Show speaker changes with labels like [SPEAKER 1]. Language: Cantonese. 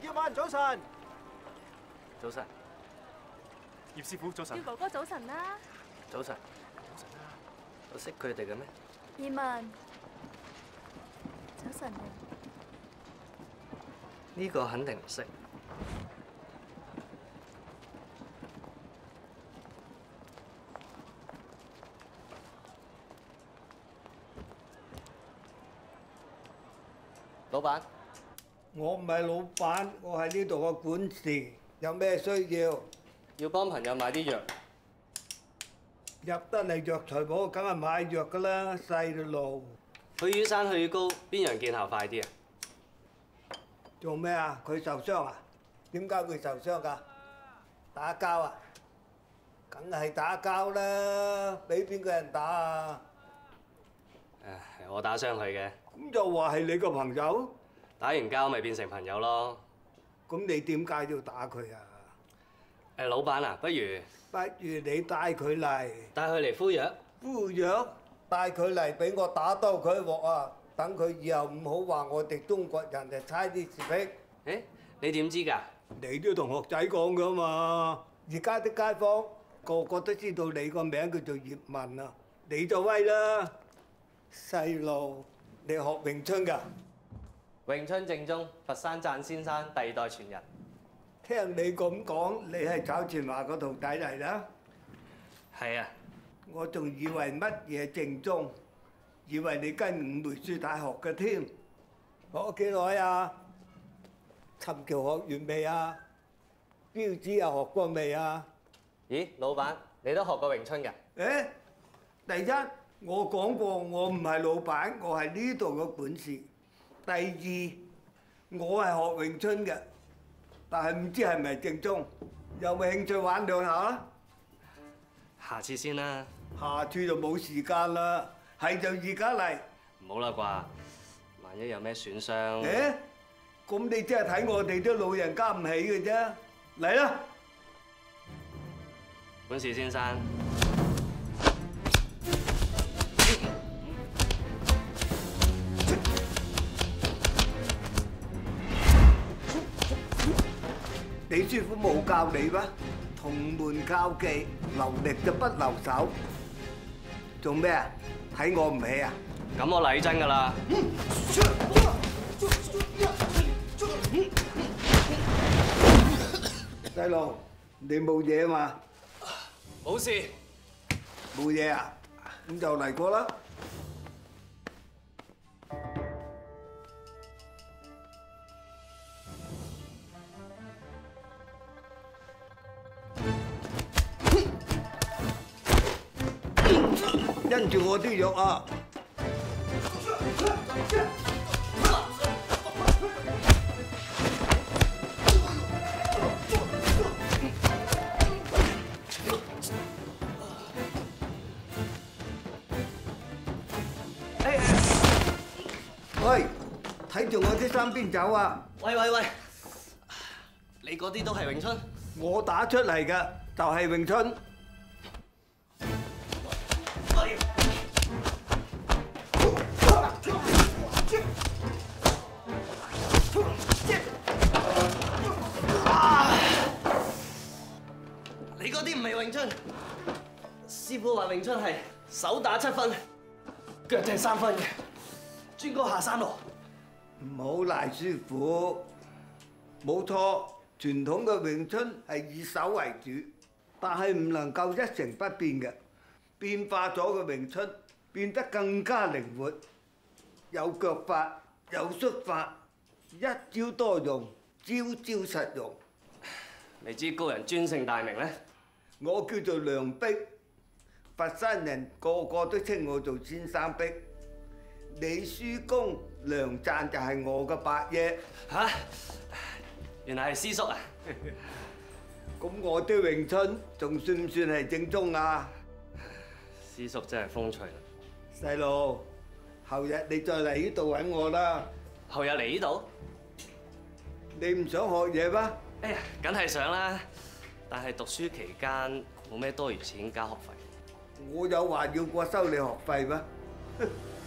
[SPEAKER 1] 葉問早晨。
[SPEAKER 2] 早晨，葉師傅早晨。
[SPEAKER 3] 叫哥哥早晨啦。
[SPEAKER 2] 早晨，早晨啦。我識佢哋嘅咩？
[SPEAKER 3] 葉問，早晨啊。
[SPEAKER 2] 呢個肯定唔識。老闆，
[SPEAKER 4] 我唔係老闆，我係呢度嘅管事，有咩需要？
[SPEAKER 2] 要幫朋友買啲藥。
[SPEAKER 4] 入得嚟藥材鋪，梗係買藥㗎啦，細路。
[SPEAKER 2] 去魚生去魚膏，邊樣見效快啲啊？
[SPEAKER 4] 做咩啊？佢受傷啊？點解會受傷㗎？打交啊？梗係打交啦，俾邊個人打啊？
[SPEAKER 2] 係我打傷佢嘅。
[SPEAKER 4] 咁就話係你個朋友？
[SPEAKER 2] 打完交咪變成朋友咯。
[SPEAKER 4] 咁你點解要打佢啊？
[SPEAKER 2] 老闆啊，不如
[SPEAKER 4] 你帶佢嚟。
[SPEAKER 2] 帶佢嚟敷藥。
[SPEAKER 4] 敷藥？帶佢嚟俾我打兜佢一鑊啊！等佢以後唔好話我哋中國人係差啲士兵。
[SPEAKER 2] 誒，你點知㗎？
[SPEAKER 4] 你啲同學仔講㗎嘛。而家啲街坊個個都知道你個名叫做葉問啊，你就威啦。細路，你學詠春㗎？
[SPEAKER 2] 詠春正宗，佛山贊先生第二代傳人。
[SPEAKER 4] 聽你咁講，你係炒全華個徒弟嚟啦？
[SPEAKER 2] 係啊。
[SPEAKER 4] 我仲以為乜嘢正宗，以為你跟五梅書大學嘅添。學咗幾耐啊？琴橋學完未啊？標指又學過未啊？
[SPEAKER 2] 咦，老闆，你都學過詠春㗎？
[SPEAKER 4] 誒，第一，我講過我唔係老闆，我係呢度嘅管事。第二，我係學詠春嘅，但係唔知係咪正宗，有冇興趣玩兩下啊？
[SPEAKER 2] 下次先啦。
[SPEAKER 4] 下次就冇時間啦，係就而家嚟。
[SPEAKER 2] 唔好啦啩，萬一有咩損傷。
[SPEAKER 4] 誒，咁你真係睇我哋啲老人家唔起嘅啫，嚟啦！
[SPEAKER 2] 管事先生。
[SPEAKER 4] 你師傅冇教你咩？同門教技，留力就不留手。做咩啊？睇我唔起啊？
[SPEAKER 2] 咁我嚟真㗎啦。
[SPEAKER 4] 細路，你冇嘢嘛？
[SPEAKER 2] 冇事。
[SPEAKER 4] 冇嘢啊？咁就嚟過啦。跟住我啲藥啊！喂，睇住我啲衫邊走啊！
[SPEAKER 2] 喂，你嗰啲都係詠春？
[SPEAKER 4] 我打出嚟嘅就係詠春。
[SPEAKER 2] 你嗰啲唔係詠春，師傅話詠春係手打7分，腳踢3分嘅，專攻下山路。
[SPEAKER 4] 唔好賴師傅，冇錯，傳統嘅詠春係以手為主，但係唔能夠一成不變嘅，變化咗嘅詠春變得更加靈活，有腳法，有術法，一招多用，招招實用。
[SPEAKER 2] 你知高人尊姓大名咧？
[SPEAKER 4] 我叫做梁壁，佛山人個個都稱我做先生壁。李書公梁贊就係我嘅伯爺。
[SPEAKER 2] 嚇！原來係師叔啊！
[SPEAKER 4] 咁我啲詠春仲算唔算係正宗啊？
[SPEAKER 2] 師叔真係風趣啦！
[SPEAKER 4] 細路，後日你再嚟呢度揾我啦。
[SPEAKER 2] 後日嚟呢度？
[SPEAKER 4] 你唔想學嘢咩？
[SPEAKER 2] 哎呀，梗係想啦！但係讀書期間冇咩多餘錢交學費。
[SPEAKER 4] 我有話要過收你學費咩？